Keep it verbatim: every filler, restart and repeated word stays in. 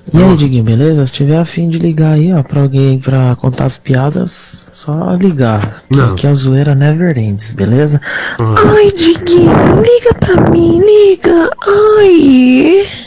E aí, Diguinho, beleza? Se tiver a fim de ligar aí, ó, pra alguém pra contar as piadas, só ligar. Que Não. aqui a zoeira never ends, beleza? Uhum. Ai, Diguinho, liga pra mim, liga. Ai.